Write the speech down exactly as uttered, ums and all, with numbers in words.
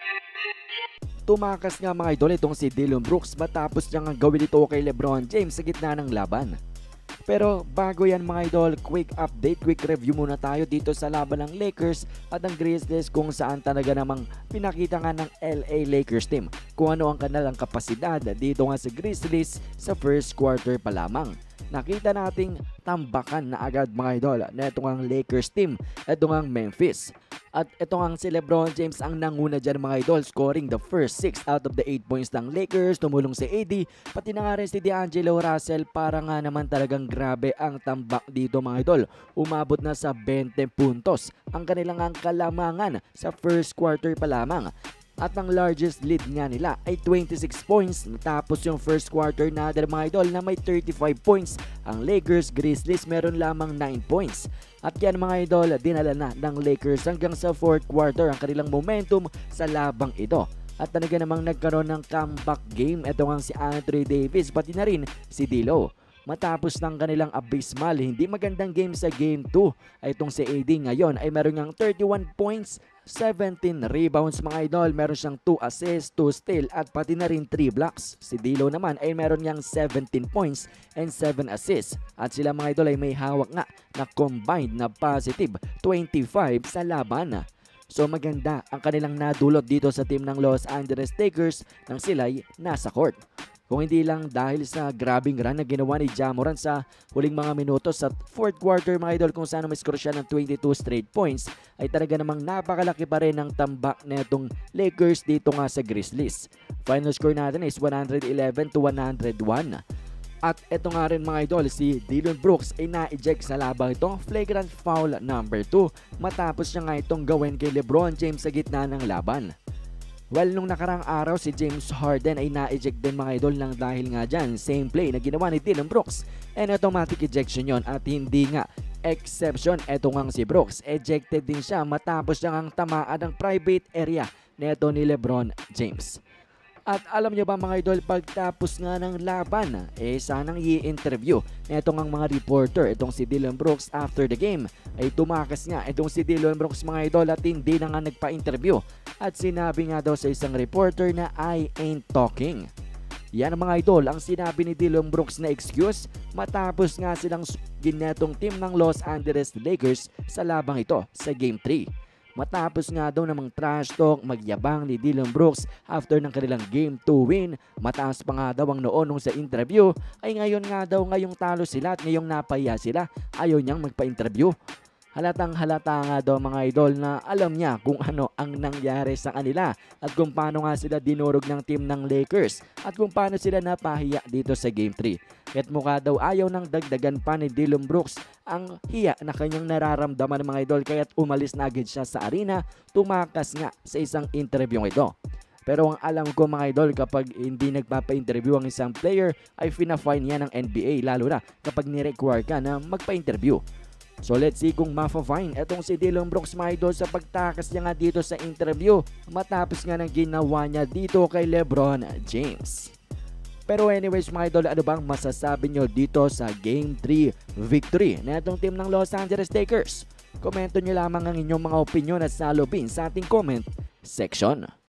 Tumakas nga mga idol itong si Dillon Brooks matapos niya nga gawin ito kay LeBron James sa gitna ng laban. Pero bago yan mga idol, quick update, quick review muna tayo dito sa laban ng Lakers at ng Grizzlies kung saan talaga namang pinakita nga ng L A Lakers team kung ano ang kanilang kapasidad dito nga sa Grizzlies sa first quarter pa lamang. Nakita nating tambakan na agad mga idol na itong ang Lakers team, itong ang Memphis. At ito nga si LeBron James ang nanguna dyan mga idol, scoring the first six out of the eight points ng Lakers. Tumulong si A D, pati na nga rin si D'Angelo Russell para nga naman talagang grabe ang tambak dito mga idol. Umabot na sa twenty puntos ang kanilang ang kalamangan sa first quarter pa lamang. At ang largest lead nga nila ay twenty-six points. Tapos yung first quarter na mga idol na may thirty-five points. Ang Lakers, Grizzlies meron lamang nine points. At yan mga idol, dinala na ng Lakers hanggang sa fourth quarter ang kanilang momentum sa labang ito. At talaga namang nagkaroon ng comeback game. Ito nga si Anthony Davis pati na rin si D'Lo. Matapos ng kanilang abysmal, hindi magandang game sa game two, ay itong si A D ngayon ay meron niyang thirty-one points, seventeen rebounds mga idol, meron siyang two assists, two steal at pati na rin three blocks. Si D'Lo naman ay meron niyang seventeen points and seven assists at sila mga idol ay may hawak nga na combined na positive twenty-five sa laban. So maganda ang kanilang nadulot dito sa team ng Los Angeles Lakers nang sila'y nasa court. Kung hindi lang dahil sa grabing run na ginawa ni Ja Morant sa huling mga minutos sa fourth quarter mga idol kung saan may-score siya ng twenty-two straight points, ay talaga namang napakalaki pa rin ang tambak na itong Lakers dito nga sa Grizzlies. Final score natin is one eleven to one oh one. At ito nga rin mga idol, si Dillon Brooks ay na-eject sa labang ito, flagrant foul number two, matapos niya nga itong gawin kay LeBron James sa gitna ng laban. Well, nung nakarang araw si James Harden ay na-eject din mga idol lang dahil nga dyan, same play na ginawa ni Dillon Brooks. And automatic ejection yon at hindi nga exception. Eto nga si Brooks, ejected din siya matapos siya ang tamaan ng private area neto ni LeBron James. At alam nyo ba mga idol, pagtapos nga ng laban, eh sanang i-interview netong ang mga reporter, itong si Dillon Brooks after the game, ay tumakas nga itong si Dillon Brooks mga idol at hindi na nga nagpa-interview. At sinabi nga daw sa isang reporter na I ain't talking. Yan mga idol ang sinabi ni Dillon Brooks na excuse matapos nga silang ginetong team ng Los Angeles Lakers sa labang ito sa Game three. Matapos nga daw namang trash talk, magyabang ni Dillon Brooks after ng kanilang Game two win. Mataas pa nga daw ang noon nung sa interview, ay ngayon nga daw ngayong talo sila at ngayong napahiya sila, ayaw niyang magpa-interview. Halatang halata nga daw mga idol na alam niya kung ano ang nangyari sa kanila at kung paano nga sila dinurog ng team ng Lakers at kung paano sila napahiya dito sa Game three. At mukha daw ayaw nang dagdagan pa ni Dillon Brooks ang hiya na kanyang nararamdaman mga idol kaya't umalis na agad siya sa arena, tumakas nga sa isang interview ito. Pero ang alam ko mga idol, kapag hindi nagpapa-interview ang isang player ay fina-fine niya ng N B A, lalo na kapag ni-require ka na magpa-interview. So let's see kung ma-fine etong si Dillon Brooks mga idol sa pagtakas niya nga dito sa interview matapos nga ng ginawa niya dito kay LeBron James. Pero anyways mga idol, ano bang masasabi nyo dito sa Game three victory na itong team ng Los Angeles Lakers? Komento nyo lamang ang inyong mga opinion at salubin sa ating comment section.